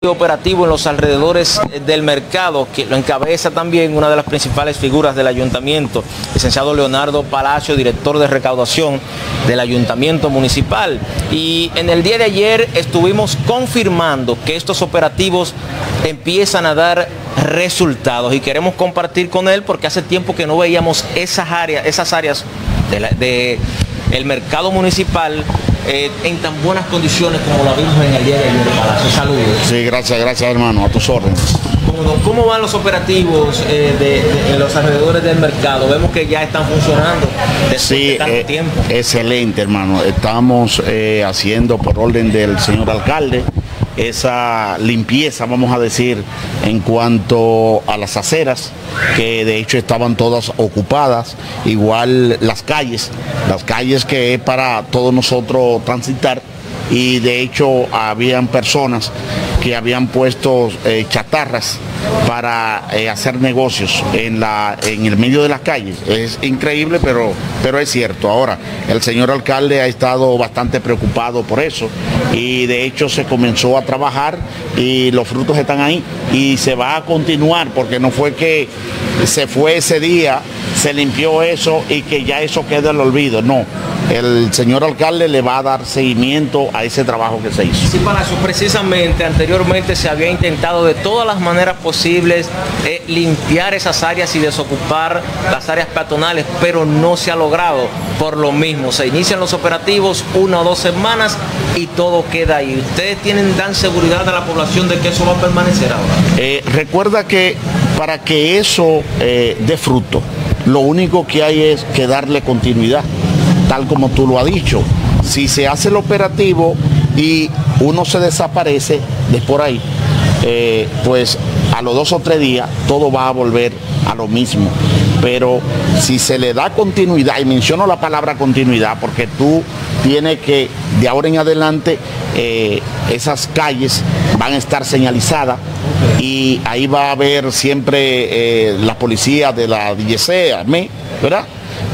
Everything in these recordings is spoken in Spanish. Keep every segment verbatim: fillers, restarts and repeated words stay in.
operativo en los alrededores del mercado, que lo encabeza también una de las principales figuras del ayuntamiento, licenciado Leonardo Palacio, director de recaudación del ayuntamiento municipal. Y en el día de ayer estuvimos confirmando que estos operativos empiezan a dar resultados y queremos compartir con él porque hace tiempo que no veíamos esas áreas, esas áreas de la, de el mercado municipal Eh, en tan buenas condiciones como la vimos en el día de ayer. Palacio, saludos. Sí, gracias, gracias hermano, a tus órdenes. ¿Cómo, cómo van los operativos eh, de, de, de los alrededores del mercado? Vemos que ya están funcionando después sí, de tanto eh, tiempo. Excelente hermano, estamos eh, haciendo por orden del señor alcalde esa limpieza, vamos a decir, en cuanto a las aceras, que de hecho estaban todas ocupadas, igual las calles, las calles que es para todos nosotros transitar, y de hecho habían personas que habían puesto eh, chatarras para eh, hacer negocios en, la, en el medio de las calles. Es increíble, pero, pero es cierto. Ahora, el señor alcalde ha estado bastante preocupado por eso y de hecho se comenzó a trabajar y los frutos están ahí y se va a continuar, porque no fue que se fue ese día, se limpió eso y que ya eso queda en el olvido. No, el señor alcalde le va a dar seguimiento a ese trabajo que se hizo. Sí, Palacio, precisamente anteriormente se había intentado de todas las maneras posibles eh, limpiar esas áreas y desocupar las áreas peatonales, pero no se ha logrado. Por lo mismo, se inician los operativos una o dos semanas y todo queda ahí. ¿Ustedes tienen, dan seguridad a la población de que eso va a permanecer ahora? Eh, recuerda que para que eso eh, dé fruto, lo único que hay es que darle continuidad, tal como tú lo has dicho. Si se hace el operativo y uno se desaparece de por ahí, eh, pues a los dos o tres días todo va a volver a lo mismo. Pero si se le da continuidad, y menciono la palabra continuidad porque tú tienes que, de ahora en adelante, eh, esas calles van a estar señalizadas y ahí va a haber siempre eh, la policía de la D G C, ¿verdad?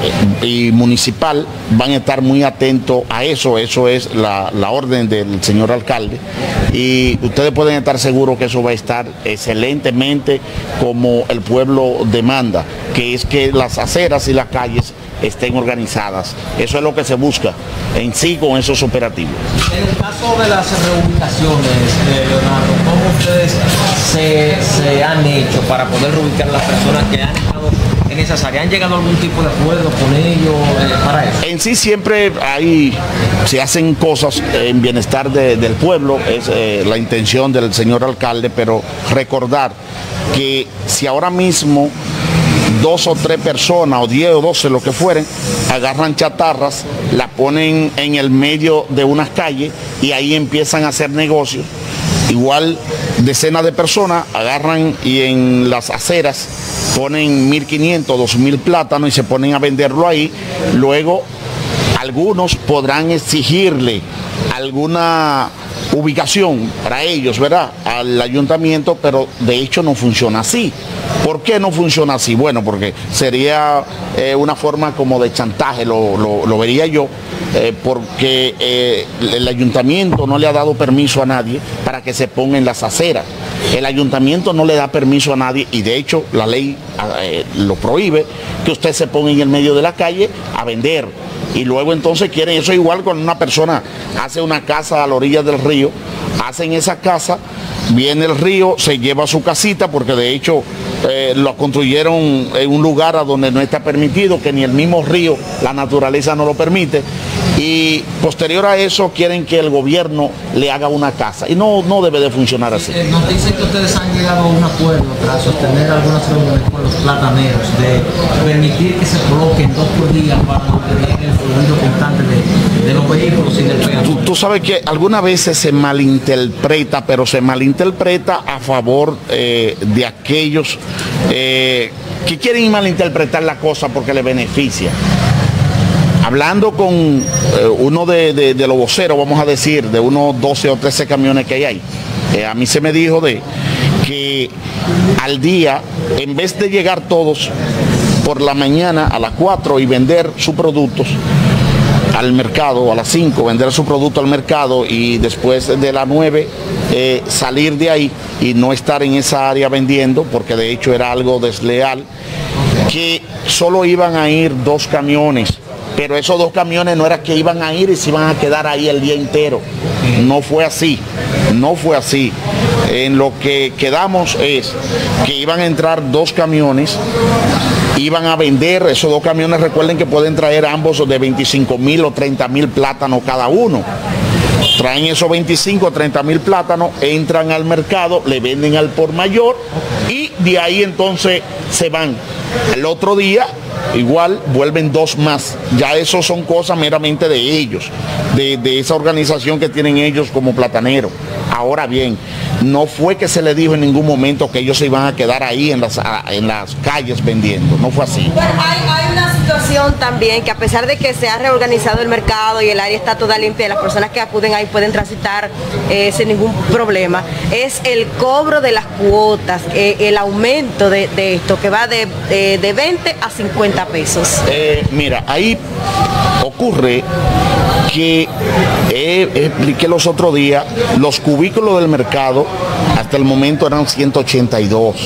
Y municipal van a estar muy atentos a eso. Eso es la, la orden del señor alcalde y ustedes pueden estar seguros que eso va a estar excelentemente como el pueblo demanda, que es que las aceras y las calles estén organizadas. Eso es lo que se busca en sí con esos operativos. En el caso de las reubicaciones, eh, Leonardo, ¿cómo ustedes se, se han hecho para poder reubicar a las personas que han estado en esas áreas? ¿Han llegado a algún tipo de acuerdo con ellos eh, para eso? En sí siempre hay, se hacen cosas en bienestar de, del pueblo, es eh, la intención del señor alcalde, pero recordar que si ahora mismo dos o tres personas, o diez o doce, lo que fueren, agarran chatarras, la ponen en el medio de unas calles y ahí empiezan a hacer negocios. Igual decenas de personas agarran y en las aceras ponen mil quinientos, dos mil plátanos y se ponen a venderlo ahí. Luego algunos podrán exigirle alguna ubicación para ellos, ¿verdad?, al ayuntamiento, pero de hecho no funciona así. ¿Por qué no funciona así? Bueno, porque sería eh, una forma como de chantaje, lo, lo, lo vería yo, eh, porque eh, el ayuntamiento no le ha dado permiso a nadie para que se ponga en las aceras. El ayuntamiento no le da permiso a nadie y de hecho la ley eh, lo prohíbe, que usted se ponga en el medio de la calle a vender. Y luego entonces quieren, eso igual cuando una persona hace una casa a la orilla del río, hacen esa casa, viene el río, se lleva a su casita, porque de hecho eh, lo construyeron en un lugar a donde no está permitido, que ni el mismo río, la naturaleza no lo permite, y posterior a eso quieren que el gobierno le haga una casa, y no, no debe de funcionar así. Eh, nos dicen que ustedes han llegado a un acuerdo tras sostener algunas reuniones con los plataneros de permitir que se coloquen dos por día para mantener el fluido constante de, de los vehículos y del peatón. Tú, tú sabes que algunas veces se malinterpreta, pero se malinterpreta a favor eh, de aquellos eh, que quieren malinterpretar la cosa porque les beneficia. Hablando con eh, uno de, de, de los voceros, vamos a decir, de unos doce o trece camiones que hay ahí, eh, a mí se me dijo de que al día, en vez de llegar todos por la mañana a las cuatro y vender sus productos al mercado, a las cinco vender su producto al mercado y después de las nueve eh, salir de ahí y no estar en esa área vendiendo, porque de hecho era algo desleal, que solo iban a ir dos camiones. Pero esos dos camiones no era que iban a ir y se iban a quedar ahí el día entero. No fue así, no fue así. En lo que quedamos es que iban a entrar dos camiones, iban a vender, esos dos camiones recuerden que pueden traer ambos de veinticinco mil o treinta mil plátanos cada uno. Traen esos veinticinco o treinta mil plátanos, entran al mercado, le venden al por mayor y de ahí entonces se van. El otro día igual vuelven dos más. Ya eso son cosas meramente de ellos, de, de esa organización que tienen ellos como plataneros. Ahora bien, no fue que se les dijo en ningún momento que ellos se iban a quedar ahí en las, en las calles vendiendo, no fue así. Bueno, hay, hay una situación también que a pesar de que se ha reorganizado el mercado y el área está toda limpia, las personas que acuden ahí pueden transitar eh, sin ningún problema, es el cobro de las cuotas, eh, el aumento de, de esto que va de, de, de veinte a cincuenta pesos. Eh, mira, ahí ocurre que eh, expliqué los otros días, los cubículos del mercado hasta el momento eran ciento ochenta y dos.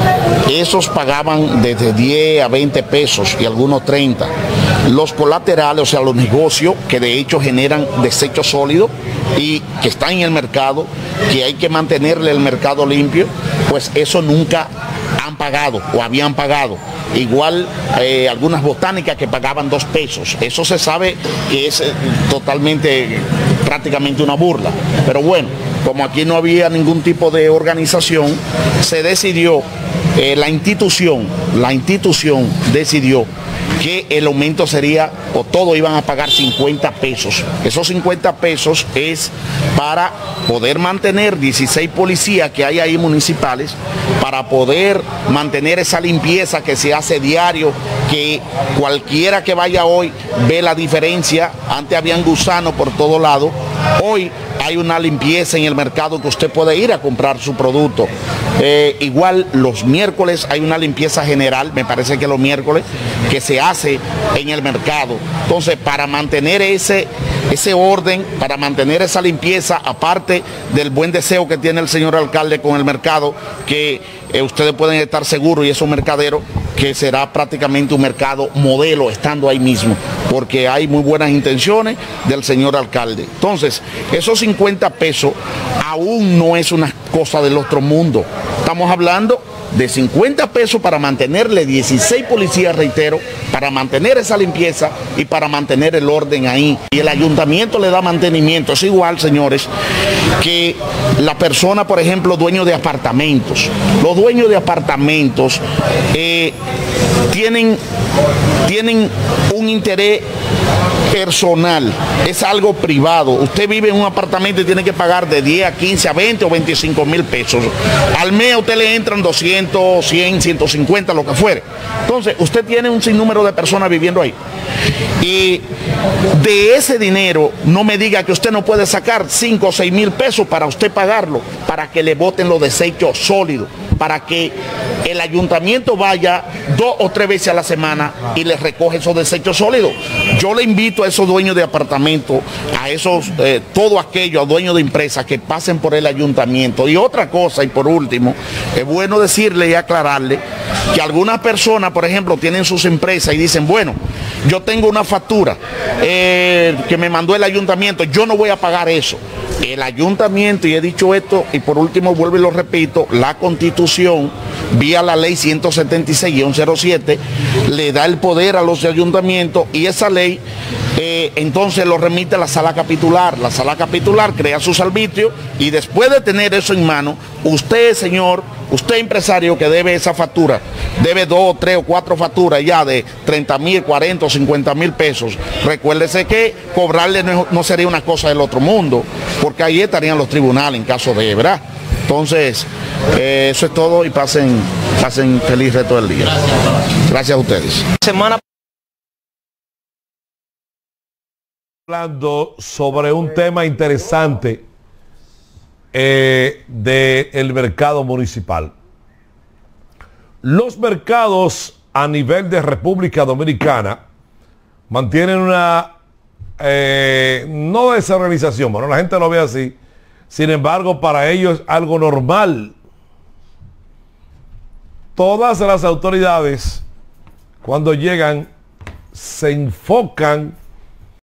Esos pagaban desde diez a veinte pesos y algunos treinta. Los colaterales, o sea, los negocios que de hecho generan desechos sólidos y que están en el mercado, que hay que mantenerle el mercado limpio, pues eso nunca han pagado o habían pagado. Igual eh, algunas botánicas que pagaban dos pesos. Eso se sabe que es eh, totalmente, prácticamente una burla. Pero bueno, como aquí no había ningún tipo de organización, se decidió, eh, la institución, la institución decidió que el aumento sería, o todos iban a pagar cincuenta pesos. Esos cincuenta pesos es para poder mantener dieciséis policías que hay ahí municipales, para poder mantener esa limpieza que se hace diario, que cualquiera que vaya hoy ve la diferencia. Antes habían gusanos por todo lado, hoy hay una limpieza en el mercado que usted puede ir a comprar su producto. Eh, igual los miércoles hay una limpieza general, me parece que los miércoles, que se hace en el mercado. Entonces, para mantener ese, ese orden, para mantener esa limpieza, aparte del buen deseo que tiene el señor alcalde con el mercado, que eh, ustedes pueden estar seguros, y esos mercaderos, que será prácticamente un mercado modelo estando ahí mismo, porque hay muy buenas intenciones del señor alcalde. Entonces, esos cincuenta pesos aún no es una cosa del otro mundo. Estamos hablando de cincuenta pesos para mantenerle dieciséis policías, reitero, para mantener esa limpieza y para mantener el orden ahí. Y el ayuntamiento le da mantenimiento. Es igual, señores, que la persona, por ejemplo, dueño de apartamentos. Los dueños de apartamentos eh, tienen, tienen un interés personal, es algo privado. Usted vive en un apartamento y tiene que pagar de diez a quince a veinte o veinticinco mil pesos. Al mes a usted le entran doscientos, cien, ciento cincuenta, lo que fuere. Entonces, usted tiene un sinnúmero de personas viviendo ahí. Y de ese dinero, no me diga que usted no puede sacar cinco o seis mil pesos para usted pagarlo, para que le boten los desechos sólidos, para que el ayuntamiento vaya dos o tres veces a la semana y les recoge esos desechos sólidos. Yo le invito a esos dueños de apartamentos, a esos, eh, todo aquello, a dueños de empresas que pasen por el ayuntamiento. Y otra cosa, y por último, es bueno decirle y aclararle que algunas personas, por ejemplo, tienen sus empresas y dicen, bueno, yo tengo una factura eh, que me mandó el ayuntamiento, yo no voy a pagar eso. El ayuntamiento, y he dicho esto, y por último vuelvo y lo repito, la Constitución, vía la ley ciento setenta y seis guión cero siete, le da el poder a los ayuntamientos, y esa ley eh, entonces lo remite a la sala capitular. La sala capitular crea sus arbitrios, y después de tener eso en mano, usted, señor, usted empresario que debe esa factura, debe dos, tres o cuatro facturas ya de treinta mil, cuarenta o cincuenta mil pesos, recuérdese que cobrarle no, no sería una cosa del otro mundo, porque ahí estarían los tribunales en caso de, ¿verdad? Entonces, eh, eso es todo, y pasen, pasen feliz resto del día. Gracias a ustedes. Semana hablando sobre un tema interesante eh, del mercado municipal. Los mercados a nivel de República Dominicana mantienen una, eh, no desorganización, bueno, la gente lo ve así, Sin embargo, para ellos es algo normal. Todas las autoridades, cuando llegan, se enfocan